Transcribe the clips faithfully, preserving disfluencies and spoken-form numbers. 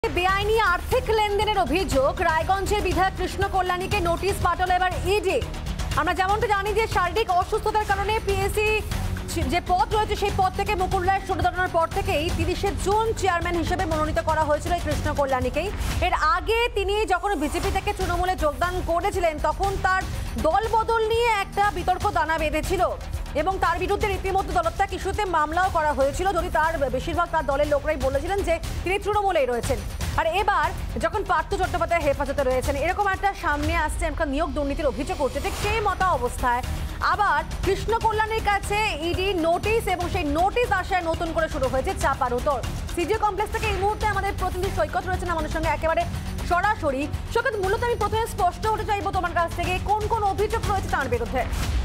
বেআইনি আর্থিক লেনদেনের অভিযোগ রায়গঞ্জের বিধায়ক কৃষ্ণ কল্যাণীকে নোটিশ পাঠালো এবার ইডি। আমরা যেমনটা জানি যে শারীরিক অসুস্থতার কারণে পিএসসি যে পদ রয়েছে সেই পদ থেকে মুকুল রায় সরে পর থেকেই তিরিশে জুন চেয়ারম্যান হিসেবে মনোনীত করা হয়েছিল এই কৃষ্ণ কল্যাণীকেই। এর আগে তিনি যখন বিজেপি থেকে তৃণমূলে যোগদান করেছিলেন তখন তার দল বদল নিয়ে একটা বিতর্ক দানা বেঁধেছিল এবং তার বিরুদ্ধে রীতিমতো দলত্যাগ ইস্যুতে মামলাও করা হয়েছিল, যদি তার বেশিরভাগ তার দলের লোকরাই বলেছিলেন যে তিনি তৃণমূলেই রয়েছেন। আর এবার যখন পার্থ চট্টোপাধ্যায় হেফাজতে রয়েছেন, এরকম একটা সামনে আসছে একটা নিয়োগ দুর্নীতির অভিযোগ করছে, ঠিক সেই মতো অবস্থায় আবার কৃষ্ণ কল্যাণীর কাছে ইডি নোটিশ এবং সেই নোটিশ আসায় নতুন করে শুরু হয়েছে চাপার উত্তর। সিজিও কমপ্লেক্স থেকে এই মুহূর্তে আমাদের প্রতিনিধি সৈকত রয়েছেন আমাদের সঙ্গে একেবারে সরাসরি। সৈকত, মূলত আমি প্রথমে স্পষ্ট হতে চাইবো তোমার কাছ থেকে কোন কোন অভিযোগ রয়েছে তার বিরুদ্ধে।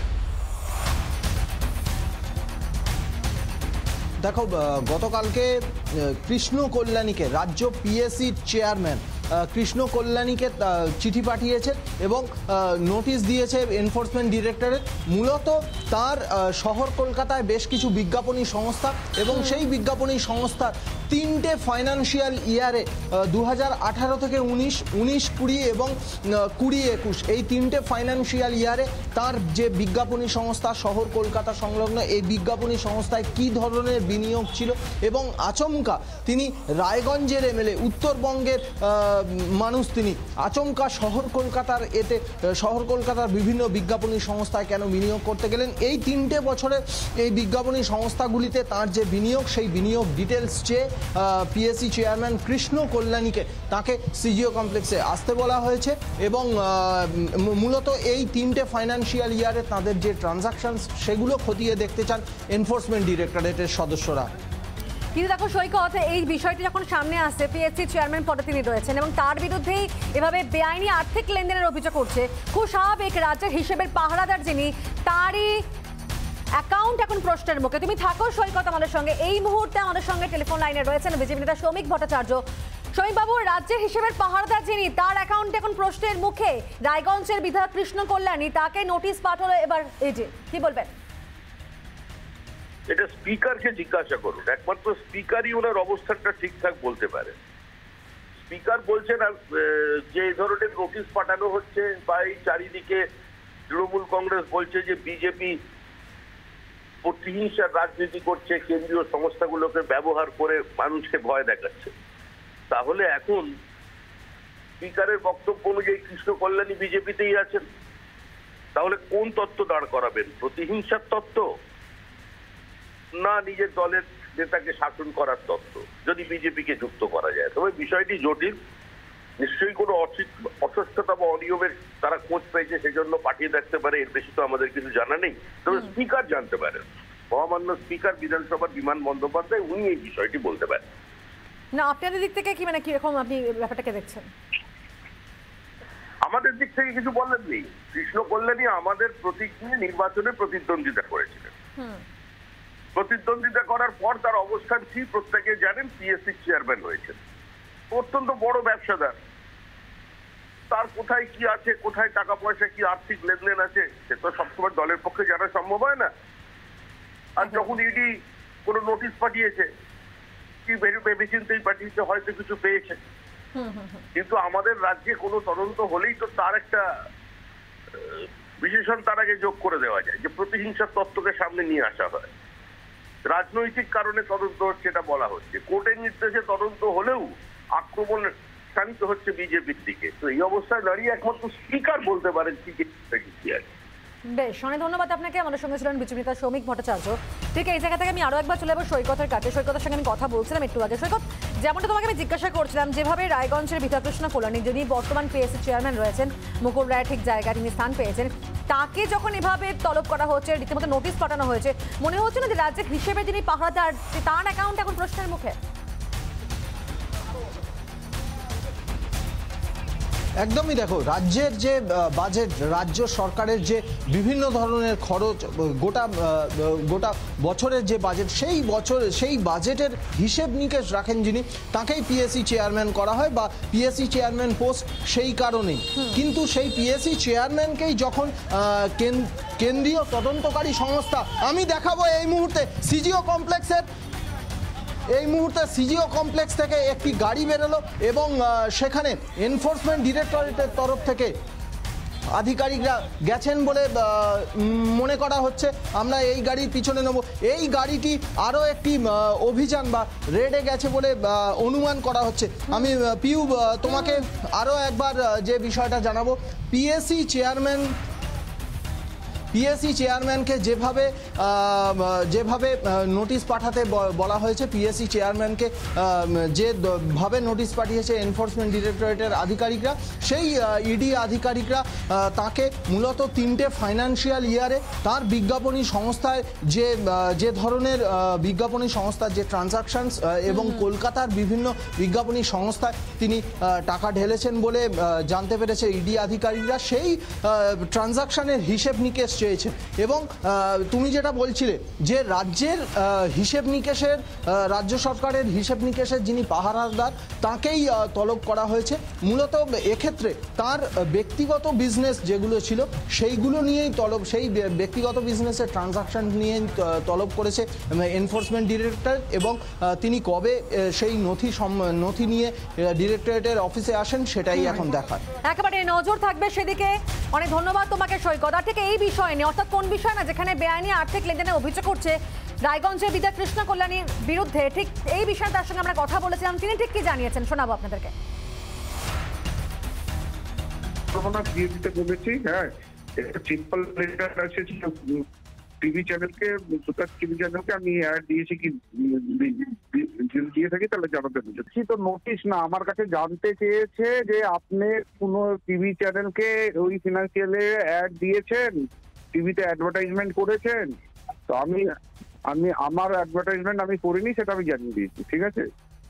দেখো, গতকালকে কৃষ্ণ কল্যাণীকে রাজ্য পিএসসি চেয়ারম্যান কৃষ্ণ কল্যাণীকে চিঠি পাঠিয়েছেন এবং নোটিশ দিয়েছে এনফোর্সমেন্ট ডিরেক্টরেট। মূলত তার শহর কলকাতায় বেশ কিছু বিজ্ঞাপনী সংস্থা এবং সেই বিজ্ঞাপনী সংস্থার তিনটে ফাইন্যান্সিয়াল ইয়ারে দু হাজার আঠারো থেকে উনিশ উনিশ কুড়ি এবং কুড়ি একুশ এই তিনটে ফাইন্যান্সিয়াল ইয়ারে তার যে বিজ্ঞাপনী সংস্থা শহর কলকাতা সংলগ্ন এই বিজ্ঞাপনী সংস্থায় কী ধরনের বিনিয়োগ ছিল এবং আচমকা তিনি রায়গঞ্জের এমএলএ, উত্তরবঙ্গের মানুষ, তিনি আচমকা শহর কলকাতার এতে শহর কলকাতার বিভিন্ন বিজ্ঞাপনী সংস্থায় কেন বিনিয়োগ করতে গেলেন। এই তিনটে বছরে এই বিজ্ঞাপনী সংস্থাগুলিতে তার যে বিনিয়োগ সেই বিনিয়োগ ডিটেলস চেয়ে পিএসসি চেয়ারম্যান কৃষ্ণ কল্যাণীকে তাকে সিজিও কমপ্লেক্সে আসতে বলা হয়েছে এবং মূলত এই তিনটে ফাইন্যান্সিয়াল ইয়ারে তাদের যে ট্রানজাকশনস সেগুলো খতিয়ে দেখতে চান এনফোর্সমেন্ট ডিরেক্টরেটের সদস্যরা। কিন্তু দেখো সৈকত, এই বিষয়টি যখন সামনে আসছে, পিএসসি চেয়ারম্যান পদে তিনি রয়েছেন এবং তার বিরুদ্ধেই এভাবে বেআইনি আর্থিক লেনদেনের অভিযোগ করছে, খুব স্বাভাবিক রাজ্যের হিসেবের পাহারাদার যিনি, তারই অ্যাকাউন্ট এখন প্রশ্নের মুখে। তুমি থাকো সৈকত আমাদের সঙ্গে, এই মুহূর্তে আমাদের সঙ্গে টেলিফোন লাইনে রয়েছেন বিজেপি নেতা শ্রমিক ভট্টাচার্য। শ্রমিকবাবু, রাজ্যের হিসেবের পাহারাদার যিনি, তার অ্যাকাউন্ট এখন প্রশ্নের মুখে, রায়গঞ্জের বিধায়ক কৃষ্ণ কল্যাণী, তাকে নোটিশ পাঠালো এবার ইডি, কি বলবেন? এটা স্পিকারকে জিজ্ঞাসা করুন, একমাত্র স্পিকারই ওনার অবস্থানটা ঠিকঠাক বলতে পারে। স্পিকার বলছেন যে এই ধরনের নোটিশ পাঠানো হচ্ছে বা এই চারিদিকে তৃণমূল কংগ্রেস বলছে যে বিজেপি প্রতিহিংসার রাজনীতি করছে, কেন্দ্রীয় সংস্থাগুলোকে ব্যবহার করে মানুষকে ভয় দেখাচ্ছে। তাহলে এখন স্পিকারের বক্তব্য অনুযায়ী কৃষ্ণ কল্যাণী বিজেপিতেই আছেন, তাহলে কোন তত্ত্ব দাঁড় করাবেন? প্রতিহিংসার তত্ত্ব না নিজের দলের নেতাকে শাসন করার তত্ত্ব? যদি বিজেপিকে যুক্ত করা যায় তবে বিষয়টি জটিল। নিশ্চয়ই কোনো অসুস্থতা বা অনিয়মের তারা খোঁজ পেয়েছে, সেজন্য পাঠিয়ে দেখতে পারে, এর বেশি তো আমাদের কিছু জানা নেই। তবে স্পিকার জানতে পারেন, মহামান্য স্পিকার বিধানসভার বিমান বন্দ্যোপাধ্যায়, উনি এই বিষয়টি বলতে পারেন। না, আপনাদের দিক থেকে কি মানে কিরকম আপনি ব্যাপারটাকে দেখছেন? আমাদের দিক থেকে কিছু বলেন নেই। কৃষ্ণ কল্যাণী আমাদের প্রতীক নিয়ে নির্বাচনে প্রতিদ্বন্দ্বিতা করেছিলেন। প্রতিদ্বন্দ্বিতা করার পর তার অবস্থান কি প্রত্যেকে জানেন, পিএসসি চেয়ারম্যান হয়েছেন। অত্যন্ত বড় ব্যবসাদার, তার কোথায় কি আছে, কোথায় টাকা পয়সা, কি আর্থিক লেনদেন আছে, সে তো সবসময় দলের পক্ষে জানা সম্ভব হয় না। আর যখন ইডি কোনো নোটিশ পাঠিয়েছে, কি ভেবে চিন্তেই পাঠিয়েছে, হয়তো কিছু পেয়েছে। কিন্তু আমাদের রাজ্যে কোনো তদন্ত হলেই তো তার একটা বিশেষণ তার আগে যোগ করে দেওয়া যায়, যে প্রতিহিংসার তত্ত্বকে সামনে নিয়ে আসা হয়। রাজনৈতিক কারণে তদন্ত হচ্ছে এটা বলা হচ্ছে, কোর্টের নির্দেশে তদন্ত হলেও আক্রমণ শানিত হচ্ছে বিজেপির দিকে। তো এই অবস্থায় দাঁড়িয়ে একমাত্র স্পিকার বলতে পারেন কি কি আছে। বেশ, অনেক ধন্যবাদ আপনাকে। আমাদের সঙ্গে ছিলেন বিজেপি নেতা শ্রমিক ভট্টাচার্য। ঠিক এই জায়গা থেকে আমি আরো একবার চলে যাবো সৈকতের কাছে। সৈকতের সঙ্গে আমি কথা বলছিলাম একটু আগে। সৈকত, যেমনটা তোমাকে আমি জিজ্ঞাসা করছিলাম, যেভাবে রায়গঞ্জের বিধায়ক কৃষ্ণ কল্যাণী, যিনি বর্তমান পিএসসি চেয়ারম্যান রয়েছেন, মুকুল রায় ঠিক জায়গায় তিনি স্থান পেয়েছেন, তাকে যখন এভাবে তলব করা হচ্ছে, রীতিমতো নোটিশ পাঠানো হয়েছে, মনে হচ্ছে না যে রাজ্যের হিসেবে যিনি পাহারাদার, তার অ্যাকাউন্ট এখন প্রশ্নের মুখে? একদমই। দেখো, রাজ্যের যে বাজেট, রাজ্য সরকারের যে বিভিন্ন ধরনের খরচ, গোটা গোটা বছরের যে বাজেট, সেই বছর সেই বাজেটের হিসেব নিকেশ রাখেন যিনি, তাকেই পিএসসি চেয়ারম্যান করা হয় বা পিএসসি চেয়ারম্যান পোস্ট সেই কারণেই। কিন্তু সেই পিএসসি চেয়ারম্যানকেই যখন কেন্দ্রীয় তদন্তকারী সংস্থা, আমি দেখাবো এই মুহূর্তে সিজিও কমপ্লেক্সের এই মুহূর্তে সিজিও কমপ্লেক্স থেকে একটি গাড়ি বেরোলো এবং আহ, সেখানে এনফোর্সমেন্ট ডিরেক্টরেটের তরফ থেকে আধিকারিকরা গেছেন বলে আহ, উম, মনে করা হচ্ছে। আমরা এই গাড়ির পিছনে নেব। এই গাড়িটি আরও একটি আহ, অভিযান বা রেডে গেছে বলে আহ, অনুমান করা হচ্ছে। আমি আহ, পিউ আহ, তোমাকে আরও একবার আহ, যে বিষয়টা জানাবো, পিএসসি চেয়ারম্যান পিএসসি চেয়ারম্যানকে যেভাবে আহ, যেভাবে নোটিশ পাঠাতে ব- বলা হয়েছে, পিএসসি চেয়ারম্যানকে আহ, যে দ- ভাবে নোটিশ পাঠিয়েছে এনফোর্সমেন্ট ডিরেক্টরেটের আধিকারিকরা, সেই ইডি আধিকারিকরা আহ, তাকে মূলত তিনটে ফাইন্যান্সিয়াল ইয়ারে তার বিজ্ঞাপনী সংস্থায় যে আহ, যে ধরনের আহ, বিজ্ঞাপনী সংস্থার যে ট্রানজাকশনস এবং কলকাতার বিভিন্ন বিজ্ঞাপনী সংস্থায় তিনি আহ, টাকা ঢেলেছেন বলে আহ, জানতে পেরেছে ইডি আধিকারিকরা। সেই ট্রানজাকশনের হিসেব নিকেশ চেয়েছে এবং আহ, তুমি যেটা বলছিলে যে রাজ্যের আহ, হিসেব নিকেশের আহ, রাজ্য সরকারের হিসেব নিকেশের যিনি পাহারাদার, তাকেই আহ, তলব করা হয়েছে। মূলত এক্ষেত্রে তার আহ, ব্যক্তিগত বিজনেস যেগুলো ছিল সেইগুলো নিয়েই তলব, সেই বে- ব্যক্তিগত বিজনেসের ট্রানজাকশন নিয়ে আহ, তলব করেছে এনফোর্সমেন্ট ডিরেক্টর এবং আহ, তিনি কবে আহ, সেই নথি সম- নথি নিয়ে ডিরেক্টরেটের অফিসে আসেন সেটাই এখন দেখার। একেবারে নজর থাকবে সেদিকে। অনেক ধন্যবাদ তোমাকে সৈকত। আর ঠিক এই বিষয় নিয়ে, অর্থাৎ কোন বিষয় না যেখানে বেআইনি আর্থিক লেনদেনের অভিযোগ করছে রায়গঞ্জের বিধায়ক কৃষ্ণ কল্যাণীর বিরুদ্ধে, ঠিক এই বিষয়ে তার সঙ্গে আমরা কথা বলেছিলাম। তিনি ঠিক কি জানিয়েছেন শোনাবো আপনাদেরকে। দিতে বলেছি। হ্যাঁ, একটা সিম্পল লেটার এসেছিল টিভি চ্যানেলকে, সুতার টিভি চ্যানেলকে আমি অ্যাড দিয়েছি কি যদি দিয়ে থাকি তাহলে জানাতে বলেছি। তো নোটিশ না, আমার কাছে জানতে চেয়েছে যে আপনি কোনো টিভি চ্যানেলকে ওই ফিনান্সিয়ালে অ্যাড দিয়েছেন, টিভিতে অ্যাডভার্টাইজমেন্ট করেছেন। তো আমি আমি আমার অ্যাডভার্টাইজমেন্ট আমি করিনি, সেটা আমি জানিয়ে দিয়েছি। ঠিক আছে।